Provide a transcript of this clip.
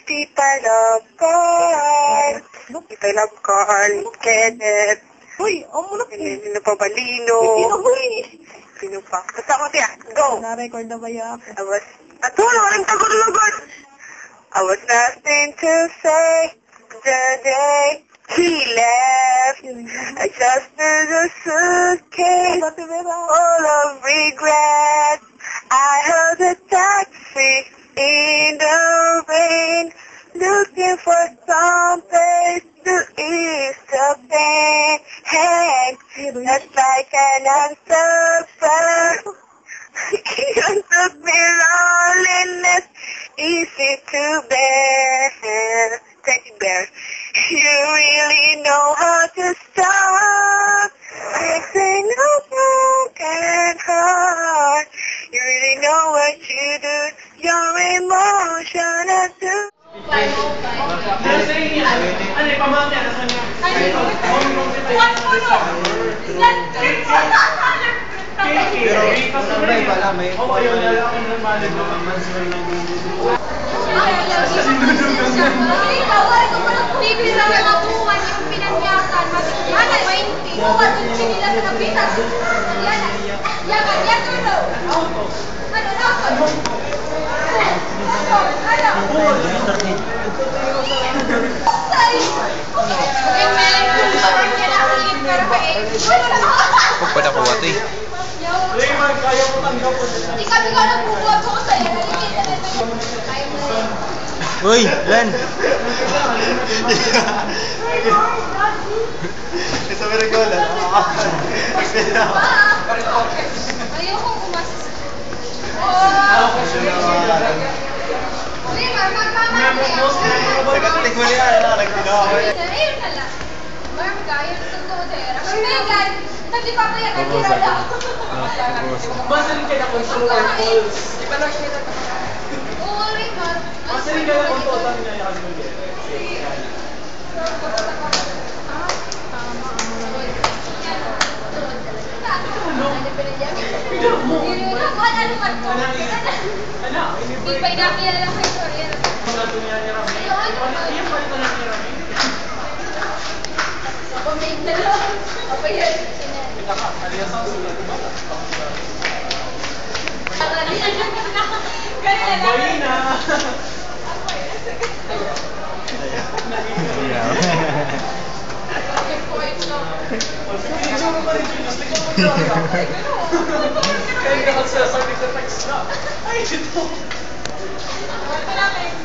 If I love God, if I love God, Kenneth. Uy, muna po. Sino pa ba? Lino. Sino pa? Basta ako tiya. Go! Na-record na ba yan? Wala ka rin tagot-lagot. I was nothing to say the day he left. I just did a suitcase full of regret. I heard a taxi in the rain, looking for some place to ease the pain. That's like an answer. You took me loneliness, easy to bear. Teddy bear. You really know how to stop fixing a broken heart. You really know what you do, your emotional too. Huwag pa nakuha ito eh. Hindi kami ka nagbubuhat ko sa'yo. Uy, Len! Isa mo rin ko lang. Ayokong umasas. Uy, Nagatik mo niya. Nagtinawa ko yan. ayun na lang. Marami ka, ayun sa tutera. Megan, hindi pa kaya nagtira lang. Masaling ka na kung sa mga calls. Di ba lang siya Oo, Raymond. Masaling ka na kung total niya yung husband. Hindi pa inakilala lang kay Soraya. Pamig na lang. Apa yan? Kaya ka magsasabi sa text na. Ay, ito.